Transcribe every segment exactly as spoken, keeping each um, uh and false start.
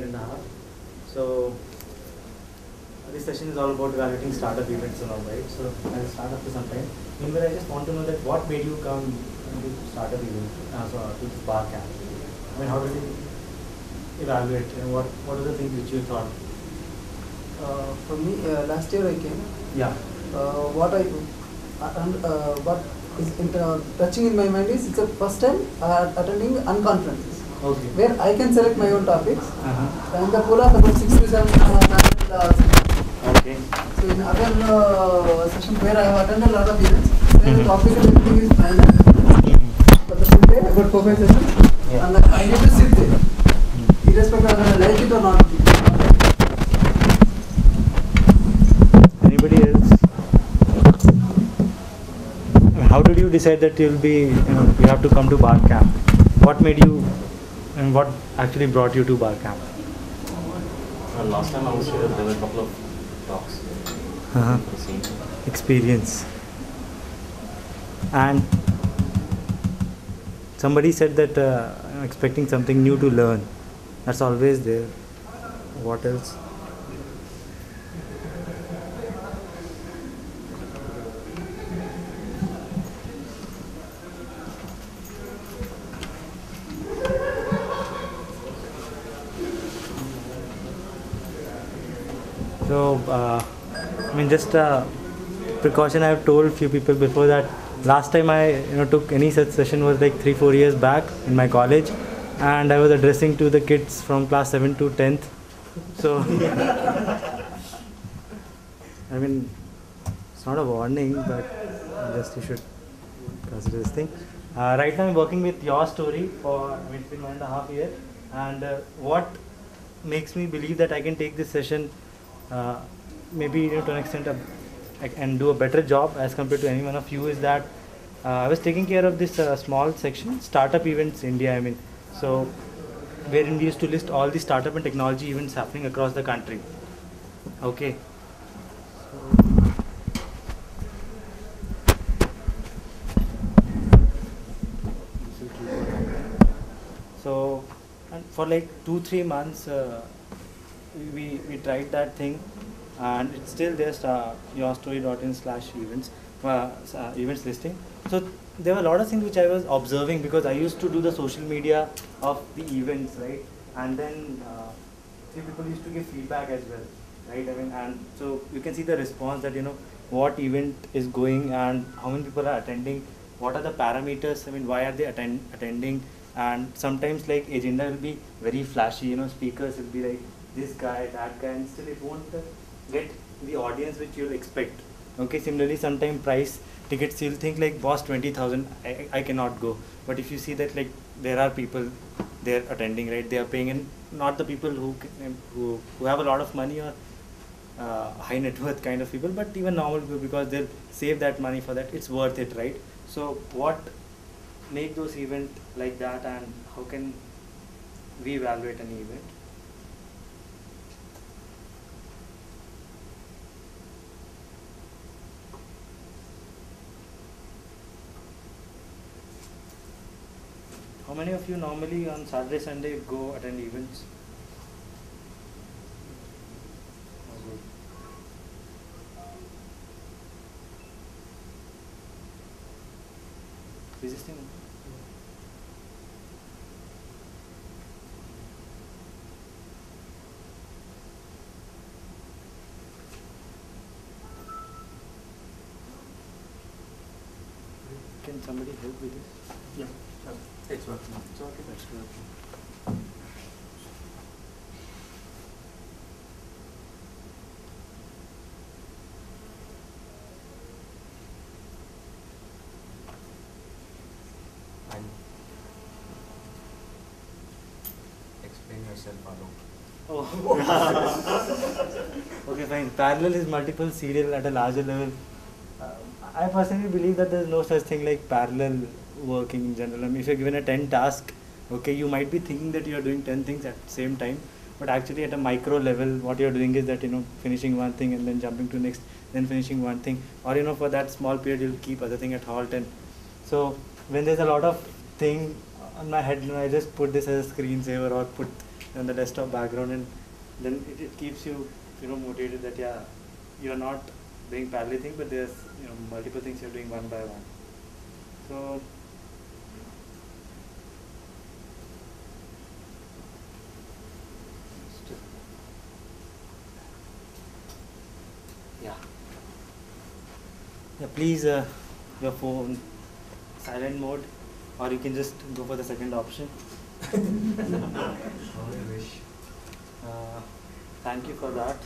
and a half. So this session is all about evaluating startup events and all, right? So I'll start after some time. Meanwhile, I just want to know that what made you come to startup event, uh, so to this bar camp? I mean, how did you evaluate? And what what are the things which you thought? Uh, for me, uh, last year I came. Yeah. Uh, what I uh, and uh, what is inter- touching in my mind is it's the first time uh, attending unconferences. Okay. Where I can select my own topics. Uh-huh. And the pool of about six to seven uh, panel, uh, Okay. So in other uh, sessions where I have attended a lot of events, where Mm-hmm. the topic and everything is planned. Mm-hmm. But the full day, about four five sessions, Yeah. and I need to sit there, mm-hmm. irrespective of whether I like it or not. Anybody else? How did you decide that you'll be, you know, you have to come to bar camp? What made you, and what actually brought you to bar camp? Well, last time I was here, there were a couple of talks. Uh-huh. The same. Experience. And somebody said that uh, I'm expecting something new to learn. That's always there. What else? So, uh, I mean, just a precaution I have told few people before that last time I you know took any such session was like three four years back in my college, and I was addressing to the kids from class seven to tenth. So, I mean, it's not a warning, but just you should consider this thing. Uh, right now I'm working with Your Story for I mean, it's been one and a half year, and uh, what makes me believe that I can take this session uh, maybe you know, to an extent uh, and do a better job as compared to any one of you is that uh, I was taking care of this uh, small section, Startup Events India, I mean, so wherein we used to list all the startup and technology events happening across the country. Okay. So, and for like two, three months, uh, we, we tried that thing, and it's still just uh, yourstory.in slash events, uh, uh, events listing. So there were a lot of things which I was observing because I used to do the social media of the events, right? And then uh, few people used to give feedback as well, right? I mean, and so you can see the response that, you know, what event is going and how many people are attending, what are the parameters, I mean, why are they attend attending, and sometimes like agenda will be very flashy, you know, speakers will be like this guy, that guy, and still it won't uh, get the audience which you'll expect. Okay, similarly, sometimes price tickets you'll think like boss twenty thousand, I, I cannot go. But if you see that like there are people there attending, right, they are paying, and not the people who can, who, who have a lot of money or uh, high net worth kind of people, but even normal people, because they'll save that money for that, it's worth it, right? So what make those events like that, and how can we evaluate an event? How many of you normally on Saturday, Sunday go attend events? Oh, good. Is this thing? Can somebody help with this? Yeah, it's working. It's okay, that's good. And explain yourself, Alok. Oh. Okay, fine. Parallel is multiple serial at a larger level. Uh, I personally believe that there is no such thing like parallel working in general. I mean, if you're given a ten task, okay, you might be thinking that you are doing ten things at the same time, but actually at a micro level, what you're doing is that, you know, finishing one thing and then jumping to next, then finishing one thing, or, you know, for that small period, you'll keep other thing at halt. And so when there's a lot of thing on my head, you know, I just put this as a screensaver or put on the desktop background, and then it, it keeps you you know motivated that yeah, you're not doing parallel thing, but there's you know multiple things you're doing one by one. So yeah, yeah. Please, uh, your phone silent mode, or you can just go for the second option. How you wish. Uh, thank you for that.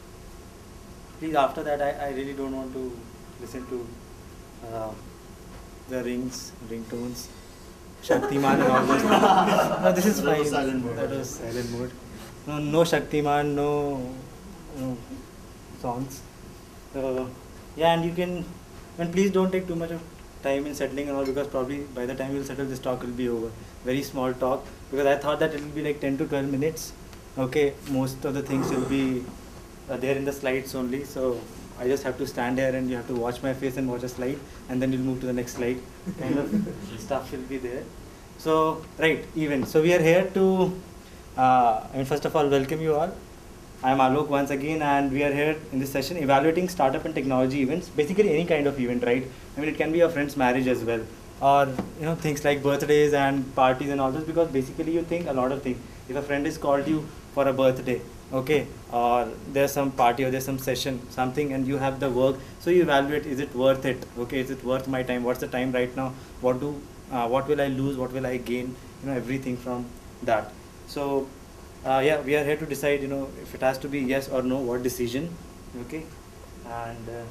Please, after that, I, I really don't want to listen to uh, the rings, ringtones, Shaktiman and all those. No, this is That fine. was silent mode. That was silent mode. No, no Shaktiman, no, no songs. Uh, yeah, and you can, and please don't take too much of time in settling and all, because probably by the time you'll settle, this talk will be over. Very small talk, because I thought that it will be like ten to twelve minutes. Okay, most of the things will be uh, there in the slides only, so I just have to stand here and you have to watch my face and watch a slide, and then you'll move to the next slide. Kind of stuff will be there. So, right, event. So we are here to, uh, I mean, first of all, welcome you all. I am Alok once again, and we are here in this session evaluating startup and technology events, basically any kind of event, right? I mean, it can be a friend's marriage as well, or you know things like birthdays and parties and all this, because basically you think a lot of things. If a friend has called you for a birthday, okay, or there's some party or there's some session, something, and you have the work, so you evaluate, is it worth it? Okay, is it worth my time? What's the time right now? What do, uh, what will I lose? What will I gain? You know, everything from that. So. Uh, yeah, we are here to decide, you know, if it has to be yes or no, what decision, okay, and uh,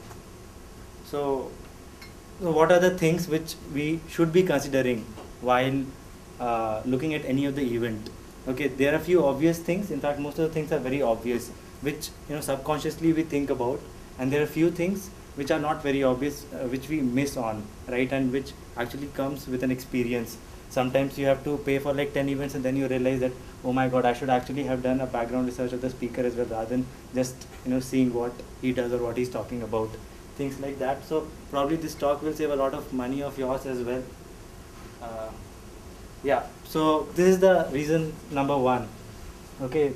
so, so what are the things which we should be considering while uh, looking at any of the event. Okay, there are a few obvious things. In fact, most of the things are very obvious, which you know subconsciously we think about, and there are a few things which are not very obvious, uh, which we miss on, right, and which actually comes with an experience. Sometimes you have to pay for like ten events, and then you realize that, oh my god, I should actually have done a background research of the speaker as well, rather than just you know seeing what he does or what he's talking about, things like that. So probably this talk will save a lot of money of yours as well. Uh, yeah, so this is the reason number one. Okay,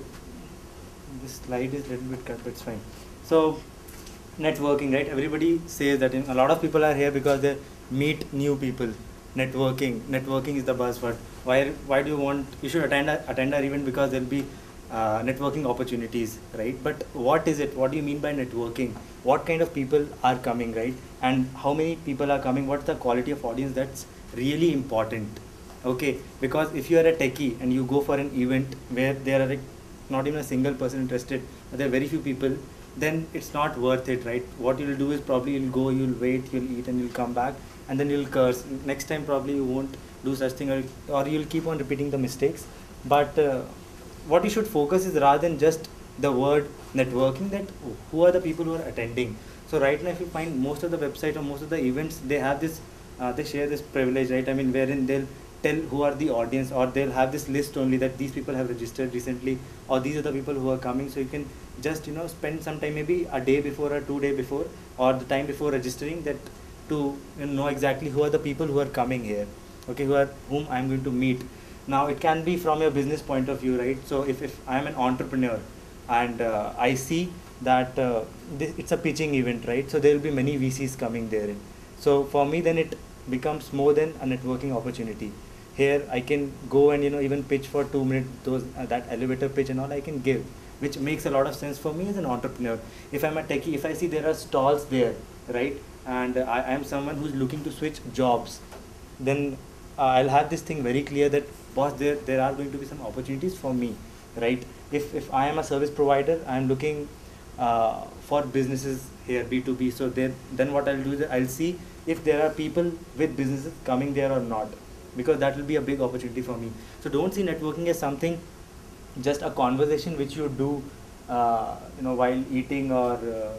this slide is a little bit cut, but it's fine. So networking, right? Everybody says that a lot of people are here because they meet new people. Networking, networking is the buzzword. Why? Why do you want? You should attend a, attend our event because there'll be uh, networking opportunities, right? But what is it? What do you mean by networking? What kind of people are coming, right? And how many people are coming? What's the quality of audience? That's really important. Okay, because if you are a techie and you go for an event where there are like not even a single person interested, but there are very few people, then it's not worth it, right? What you'll do is probably you'll go, you'll wait, you'll eat, and you'll come back, and then you'll curse. Next time probably you won't do such thing, or, or you'll keep on repeating the mistakes. But uh, what you should focus is, rather than just the word networking, that who are the people who are attending. So right now, if you find most of the websites or most of the events, they have this, uh, they share this privilege, right? I mean, wherein they'll tell who are the audience, or they'll have this list only that these people have registered recently, or these are the people who are coming. So you can just you know spend some time, maybe a day before or two day before, or the time before registering, that to you know exactly who are the people who are coming here, okay, who are whom I'm going to meet. Now it can be from your business point of view, right? So if, if I'm an entrepreneur and uh, I see that uh, this, it's a pitching event, right? So there will be many V Cs coming there. So for me, then it becomes more than a networking opportunity. Here I can go and you know even pitch for two minutes, those uh, that elevator pitch and all I can give, which makes a lot of sense for me as an entrepreneur. If I'm a techie, if I see there are stalls there, right, and uh, I am someone who's looking to switch jobs, then uh, I'll have this thing very clear that, boss, there there are going to be some opportunities for me, right? If if I am a service provider, I'm looking uh, for businesses here, B two B. So then then what I'll do is I'll see if there are people with businesses coming there or not, because that will be a big opportunity for me. So don't see networking as something, just a conversation which you do, uh, you know, while eating or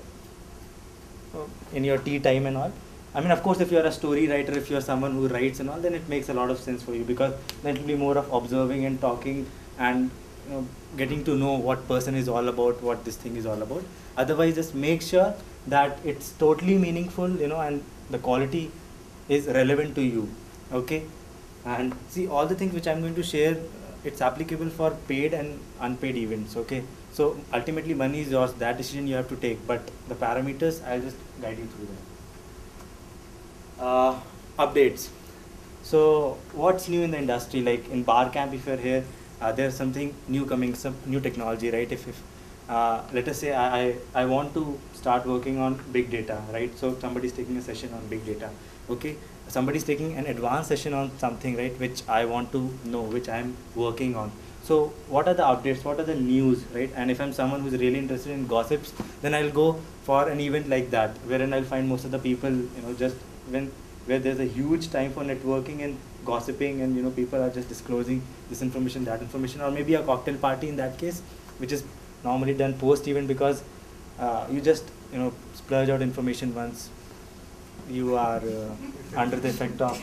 uh, in your tea time and all. I mean, of course, if you are a story writer, if you are someone who writes and all, then it makes a lot of sense for you, because then it will be more of observing and talking and you know, getting to know what person is all about, what this thing is all about. Otherwise, just make sure that it's totally meaningful, you know, and the quality is relevant to you. Okay. And see, all the things which I'm going to share, it's applicable for paid and unpaid events. Okay, so ultimately money is yours. That decision you have to take. But the parameters, I'll just guide you through that. Uh, updates. So what's new in the industry? Like in Barcamp, if you're here, uh, there's something new coming, some new technology, right? If, if uh, let us say I, I, I want to start working on big data, right? So somebody's taking a session on big data, okay? Somebody's taking an advanced session on something, right, which I want to know, which I'm working on. So what are the updates, what are the news, right? And if I'm someone who's really interested in gossips, then I'll go for an event like that, wherein I'll find most of the people, you know, just when, where there's a huge time for networking and gossiping, and you know, people are just disclosing this information, that information, or maybe a cocktail party in that case, which is normally done post-event, because uh, you just, you know, splurge out information once you are uh, under the effect of.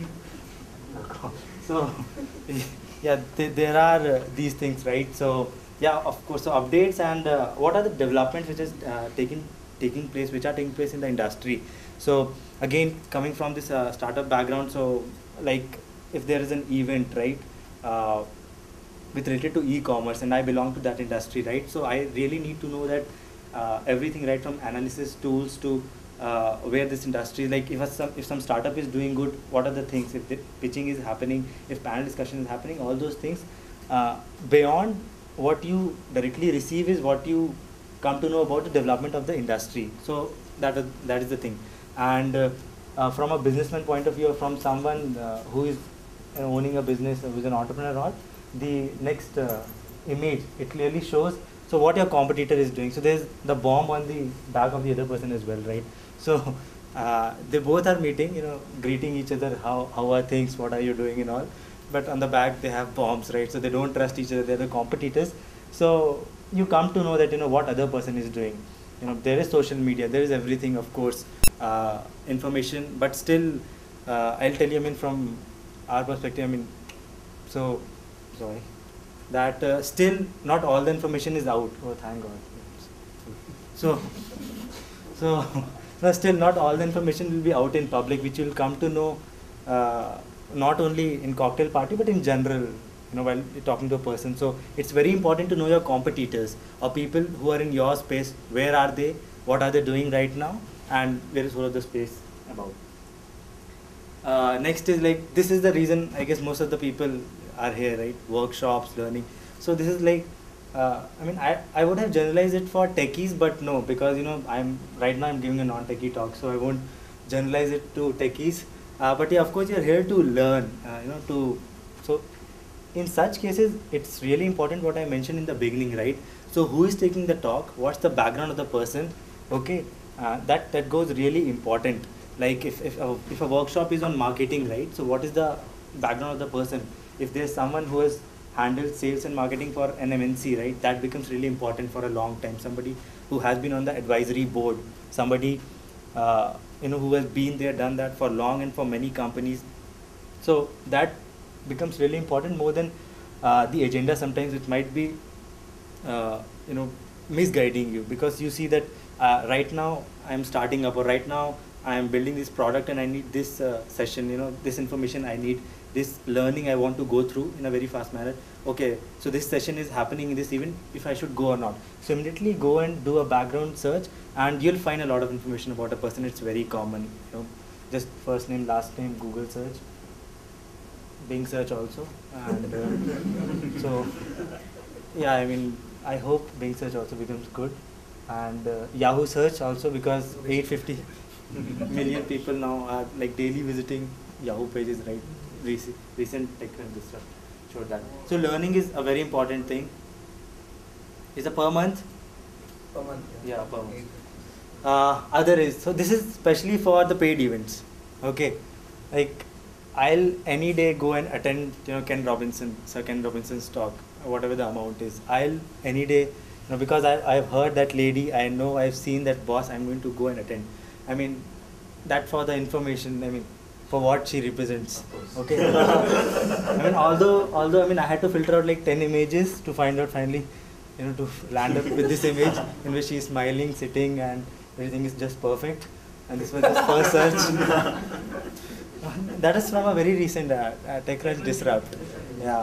So, yeah, th there are uh, these things, right? So, yeah, of course, so updates and uh, what are the developments which is uh, taking taking place, which are taking place in the industry. So, again, coming from this uh, startup background, so like if there is an event, right, uh, with related to e-commerce, and I belong to that industry, right? So I really need to know that uh, everything, right, from analysis tools to uh, where this industry, like if a, some if some startup is doing good, what are the things? If the pitching is happening, if panel discussion is happening, all those things. Uh, beyond what you directly receive is what you come to know about the development of the industry. So that is that is the thing. And uh, uh, from a businessman point of view, or from someone uh, who is uh, owning a business, who is an entrepreneur, or the next uh, image, it clearly shows so what your competitor is doing. So there's the bomb on the back of the other person as well, right? So uh, they both are meeting, you know, greeting each other, how, how are things, what are you doing and all, but on the back they have bombs, right? So they don't trust each other, they're the competitors. So you come to know that, you know, what other person is doing. You know, there is social media, there is everything, of course, uh, information, but still uh, I'll tell you, I mean, from our perspective, I mean, so sorry, that uh, still not all the information is out. Oh, thank God. So, so, no, still not all the information will be out in public, which you'll come to know uh, not only in cocktail party, but in general, you know, while you're talking to a person. So it's very important to know your competitors or people who are in your space. Where are they? What are they doing right now? And where is all of the space about? Uh, next is like, this is the reason I guess most of the people are here, right? Workshops, learning. So this is like, uh, I mean, I, I would have generalized it for techies, but no, because, you know, I'm right now I'm giving a non-techie talk, so I won't generalize it to techies. Uh, but yeah, of course, you're here to learn, uh, you know, to, so in such cases, it's really important what I mentioned in the beginning, right? So who is taking the talk? What's the background of the person? Okay, uh, that, that goes really important. Like if, if, a, if a workshop is on marketing, right? So what is the background of the person? If there's someone who has handled sales and marketing for an M N C, right, that becomes really important for a long time. Somebody who has been on the advisory board, somebody uh, you know, who has been there, done that for long and for many companies. So that becomes really important more than uh, the agenda. Sometimes it might be uh, you know, misguiding you, because you see that uh, right now I'm starting up, or right now I am building this product and I need this uh, session, you know, this information I need, this learning I want to go through in a very fast manner. Okay, so this session is happening in this event, if I should go or not. So immediately go and do a background search, and you'll find a lot of information about a person. It's very common, you know, just first name, last name, Google search, Bing search also. And uh, so, yeah, I mean, I hope Bing search also becomes good. And uh, Yahoo search also, because eight hundred fifty million people now are like daily visiting Yahoo pages, right? Recent, recent tech and this stuff showed that. So learning is a very important thing. Is it per month? Per month. Yeah, per month. Uh, other is, so this is especially for the paid events. Okay, like I'll any day go and attend, you know, Ken Robinson, Sir Ken Robinson's talk, whatever the amount is. I'll any day, you know, because I, I've heard that lady, I know, I've seen that boss, I'm going to go and attend. I mean, that for the information, I mean, for what she represents. Okay. I mean, although, although, I mean, I had to filter out like ten images to find out finally, you know, to land up with this image in which she is smiling, sitting, and everything is just perfect. And this was just first search. That is from a very recent uh, uh, TechCrunch Disrupt. Yeah.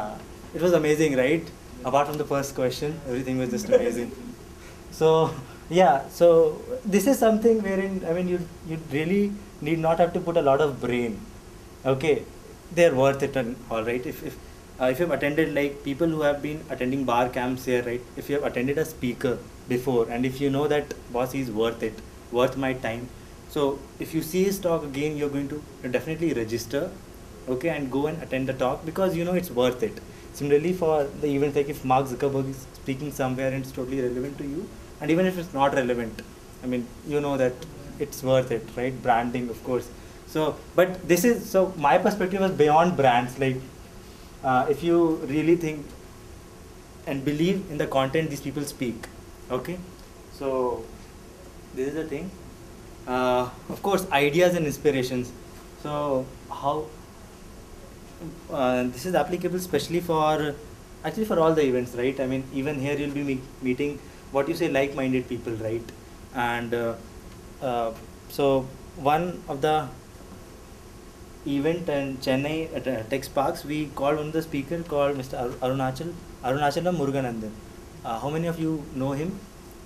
it was amazing, right? Apart from the first question, everything was just amazing. So yeah, so this is something wherein I mean you you really need not have to put a lot of brain. Okay, they're worth it and all right. If if uh, if you've attended like people who have been attending bar camps here, right? If you have attended a speaker before and if you know that boss is worth it, worth my time. So if you see his talk again, you're going to definitely register, okay, and go and attend the talk because you know it's worth it. Similarly, for the events like if Mark Zuckerberg is speaking somewhere and it's totally relevant to you, and even if it's not relevant, I mean, you know that it's worth it, right? Branding, of course. So, but this is, so my perspective was beyond brands. Like, uh, if you really think and believe in the content these people speak, okay? So, this is the thing. Uh, of course, ideas and inspirations. So, how uh, this is applicable especially for actually for all the events, right? I mean, even here you'll be me meeting what you say like-minded people, right? And uh, uh, so one of the event in Chennai at uh, Tech Sparks, we called one of the speaker called Mister Ar Arunachal Arunachalam Muruganandan. Uh, how many of you know him?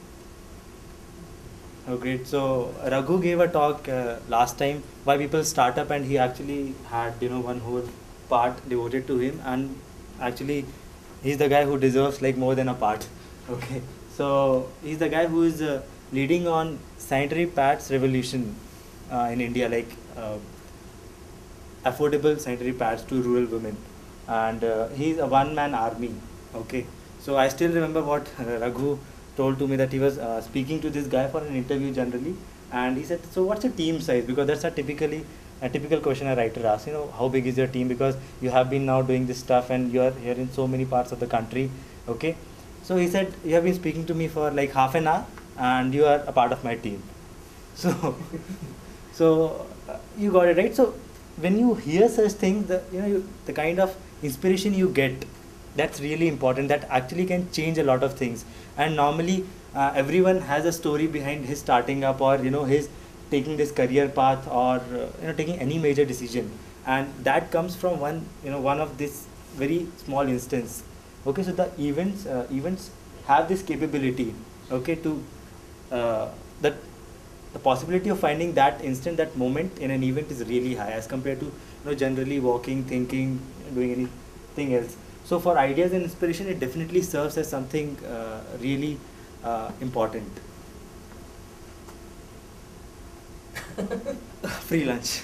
Oh, great. So Raghu gave a talk uh, last time why people start up, and he actually had you know one whole part devoted to him, and actually he's the guy who deserves like more than a part. Okay, so he's the guy who is uh, leading on sanitary pads revolution uh, in India, like uh, affordable sanitary pads to rural women, and uh, he's a one-man army. Okay, so I still remember what Raghu told to me, that he was uh, speaking to this guy for an interview generally, and he said, so what's your team size? Because that's a typically a typical question a writer asks, you know, how big is your team, because you have been now doing this stuff and you are here in so many parts of the country. Okay, so he said, you have been speaking to me for like half an hour and you are a part of my team. So so uh, you got it right. So when you hear such things, the you know you, the kind of inspiration you get, that's really important. That actually can change a lot of things. And normally uh, everyone has a story behind his starting up, or you know his taking this career path, or uh, you know taking any major decision, and that comes from one you know one of this very small instance. Okay, so the events uh, events have this capability, okay, to uh, that the possibility of finding that instant, that moment in an event is really high as compared to you know generally walking, thinking, doing anything else. So for ideas and inspiration, it definitely serves as something uh, really uh, important. Free lunch.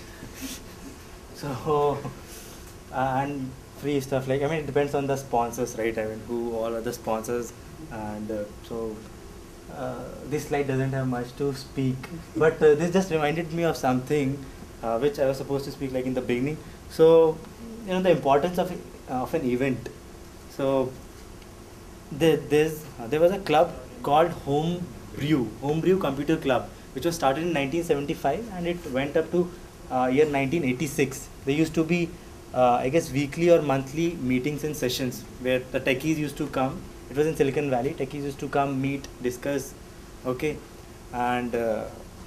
So and free stuff, like I mean it depends on the sponsors, right? I mean who all are the sponsors, and uh, so uh, this slide doesn't have much to speak, but uh, this just reminded me of something uh, which I was supposed to speak like in the beginning. So you know the importance of uh, of an event. So there, there's uh, there was a club called Home Brew Home Brew Computer Club, which was started in nineteen seventy-five and it went up to uh, year nineteen eighty-six. There used to be uh, I guess weekly or monthly meetings and sessions where the techies used to come. It was in Silicon Valley. Techies used to come, meet, discuss, okay, and uh,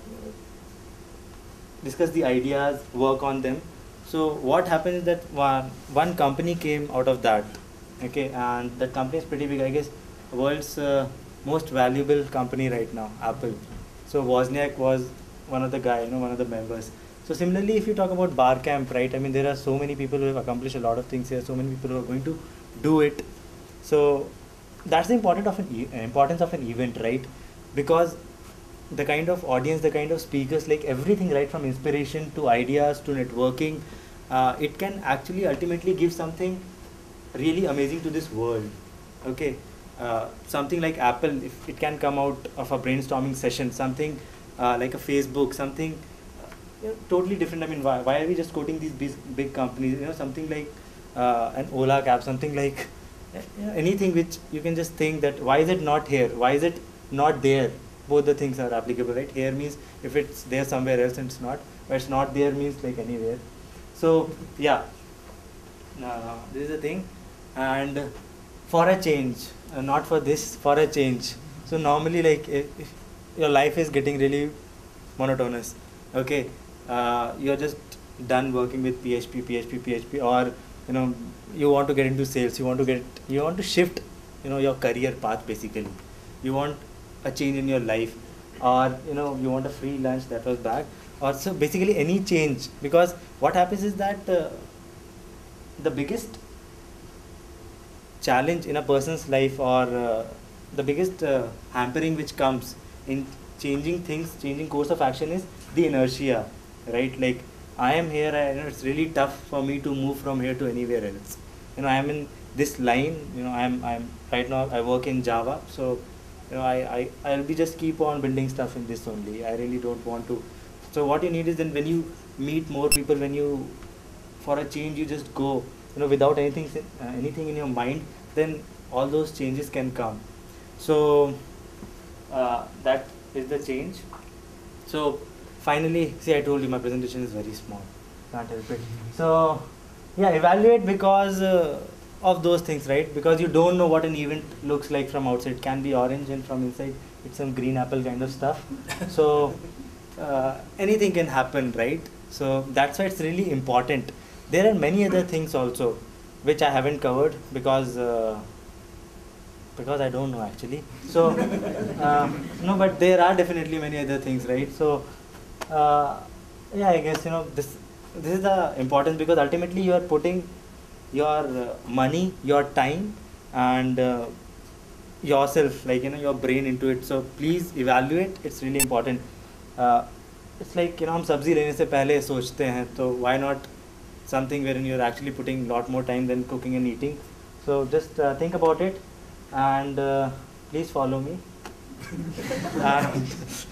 discuss the ideas, work on them. So what happened is that one, one company came out of that, okay, and that company is pretty big. I guess world's uh, most valuable company right now, Apple. So Wozniak was one of the guy, you know, one of the members. So similarly, if you talk about Barcamp, right, I mean there are so many people who have accomplished a lot of things here, so many people who are going to do it. So that's the importance of an e importance of an event, right? Because the kind of audience, the kind of speakers, like everything, right, from inspiration to ideas to networking, uh, it can actually ultimately give something really amazing to this world. Okay, uh, something like Apple, if it can come out of a brainstorming session, something uh, like a Facebook, something uh, you know, totally different. I mean, why, why are we just quoting these big, big companies? You know, something like uh, an Ola cab, something like you know, anything which you can just think that why is it not here? Why is it not there? Both the things are applicable, right? Here means if it's there somewhere else and it's not, but it's not there means like anywhere. So yeah, uh, this is the thing. And for a change, uh, not for this, for a change. So normally, like if, if your life is getting really monotonous, okay, uh, you're just done working with P H P, P H P, P H P, or you know, you want to get into sales, you want to get, you want to shift, you know, your career path basically. You want a change in your life, or you know, you want a free lunch that was back, or so basically any change. Because what happens is that uh, the biggest challenge in a person's life, or uh, the biggest uh, hampering which comes in changing things, changing course of action, is the inertia, right? Like, I am here and it's really tough for me to move from here to anywhere else. You know, I am in this line, you know, I'm, I'm right now, I work in Java, so, you know, I, I, I'll be just keep on building stuff in this only. I really don't want to. So what you need is, then when you meet more people, when you, for a change, you just go, you know, without anything, uh, anything in your mind, then all those changes can come. So uh, that is the change. So finally, see, I told you my presentation is very small, can't help it. So yeah, evaluate because uh, of those things, right? Because you don't know what an event looks like from outside. It can be orange and from inside it's some green apple kind of stuff. So uh, anything can happen, right? So that's why it's really important. There are many other things also which I haven't covered because uh, because I don't know actually. So um, no, but there are definitely many other things, right? So uh, yeah, I guess, you know, this this is the importance, because ultimately you are putting your uh, money, your time, and uh, yourself, like, you know, your brain into it. So please evaluate. It's really important. Uh, it's like, you know, हम सब्जी लेने से पहले सोचते हैं, तो why not something wherein you're actually putting a lot more time than cooking and eating. So just uh, think about it, and uh, please follow me. and,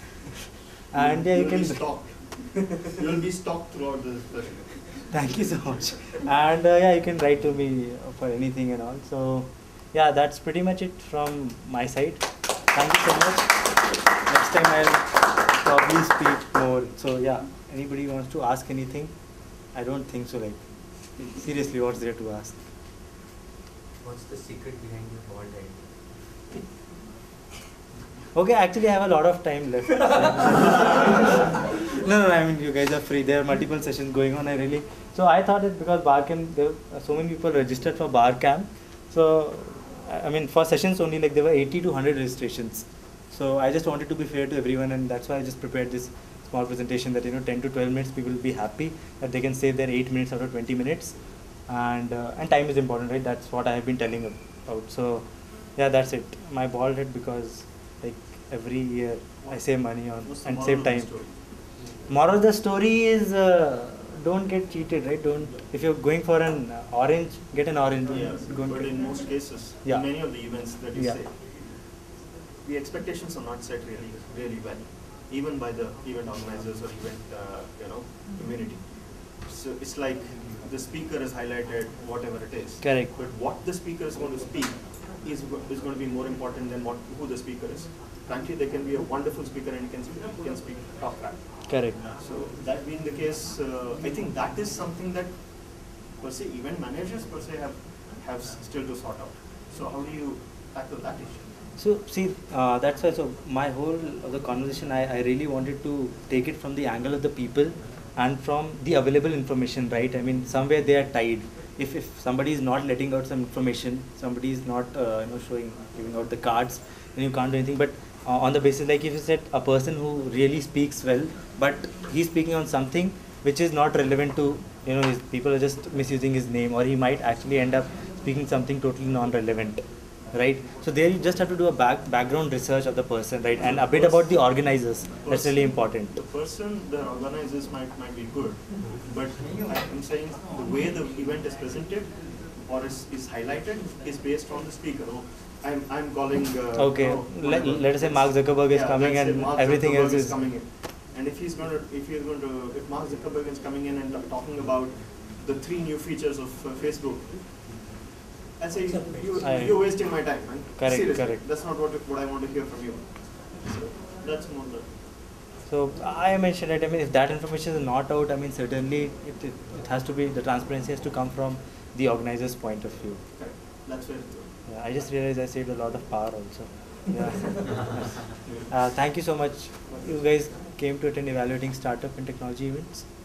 and yeah, you You'll can. be stalked. You'll be stalked throughout the session. Thank you so much. And uh, yeah, you can write to me for anything and all. So yeah, that's pretty much it from my side. Thank you so much. Next time I'll probably speak more. So yeah, anybody wants to ask anything? I don't think so. Like, seriously, what's there to ask? What's the secret behind your bald head? Okay, actually I have a lot of time left. no, no, I mean, you guys are free. There are multiple sessions going on. I really, so I thought that because bar camp, there were so many people registered for bar camp. So, I mean, for sessions only, like there were eighty to one hundred registrations. So I just wanted to be fair to everyone, and that's why I just prepared this small presentation that, you know, ten to twelve minutes people will be happy that they can save their eight minutes out of twenty minutes. And, uh, and time is important, right? That's what I have been telling about. So yeah, that's it. My bald head, because like every year I save money on What's the and moral save of the time. story? Moral of the story is uh, don't get cheated, right? Don't, if you're going for an uh, orange, get an orange. Don't Yes, go and but get- in most cases, Yeah. in many of the events that you Yeah. say, the expectations are not set really, really well, even by the event organizers or event, uh, you know, community. So it's like the speaker is highlighted, whatever it is. Correct. But what the speaker is going to speak is, go- is going to be more important than what who the speaker is. Frankly, they can be a wonderful speaker and he can speak, he can speak top crap. Correct. So that being the case, uh, I think that is something that per se event managers per se have have s- still to sort out. So how do you tackle that issue? So see, uh, that's why. So my whole of the conversation, I, I really wanted to take it from the angle of the people and from the available information, right? I mean, somewhere they are tied. If if somebody is not letting out some information, somebody is not uh, you know, showing, giving out the cards, then you can't do anything. But uh, on the basis, like if you said a person who really speaks well, but he's speaking on something which is not relevant to, you know, his, people are just misusing his name, or he might actually end up speaking something totally non-relevant, right? So there you just have to do a back, background research of the person, right? And a bit about the organizers. That's really important. The person, the organizers might might be good, but I'm saying the way the event is presented or is, is highlighted is based on the speaker. Oh, I'm I'm calling. Uh, Okay, oh, let, whatever. let us say Mark Zuckerberg is Yeah, coming let's say and Mark everything Zuckerberg else is. coming in. And if he's going to, if he's going to, if Mark Zuckerberg is coming in and t- talking about the three new features of uh, Facebook, I'll say you, I- you're wasting my time, man. Correct, Seriously, correct. that's not what what I want to hear from you. So that's more the. So I mentioned it. I mean, if that information is not out, I mean, certainly it, it, it has to be, the transparency has to come from the organizer's point of view. Correct. That's where. Yeah, I just realized I saved a lot of power also. Yeah. uh, thank you so much. You guys came to attend Evaluating Startup and Technology events.